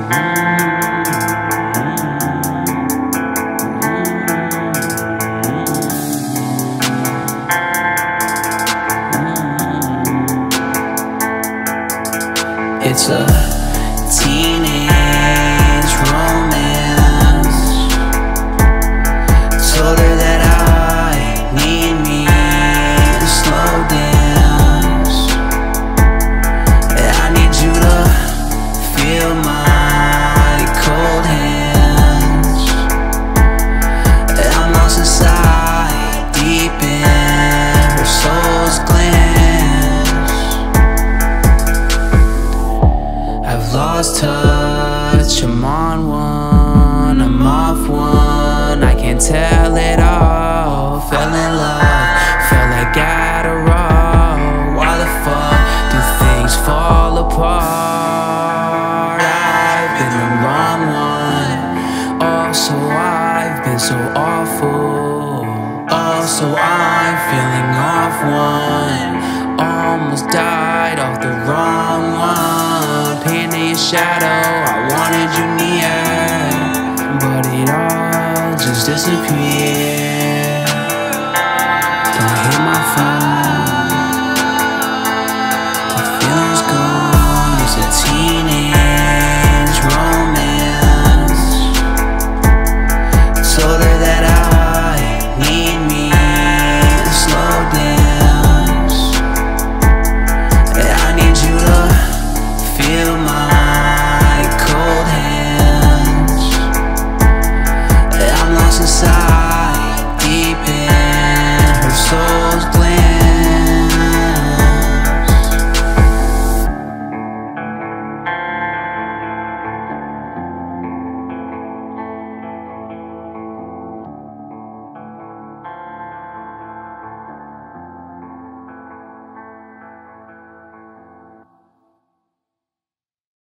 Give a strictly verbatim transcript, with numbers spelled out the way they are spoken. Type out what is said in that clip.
It's a teenage romance. Told her that I need me to slow dance. I need you to feel my cold hands. I'm lost inside, deep in her soul's glance. I've lost touch, I'm on one, I'm off one, I can't tell it all. Fell in love, felt like Adderall. Why the fuck do things fall apart? I've been the wrong one, oh so I've been so awful. Oh so I'm feeling off one, almost died off the wrong one. Pain in your shadow, I wanted you near, but it all just disappeared.